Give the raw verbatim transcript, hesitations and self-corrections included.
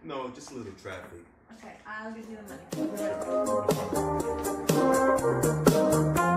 No, just a little traffic. Okay, I'll give you the money.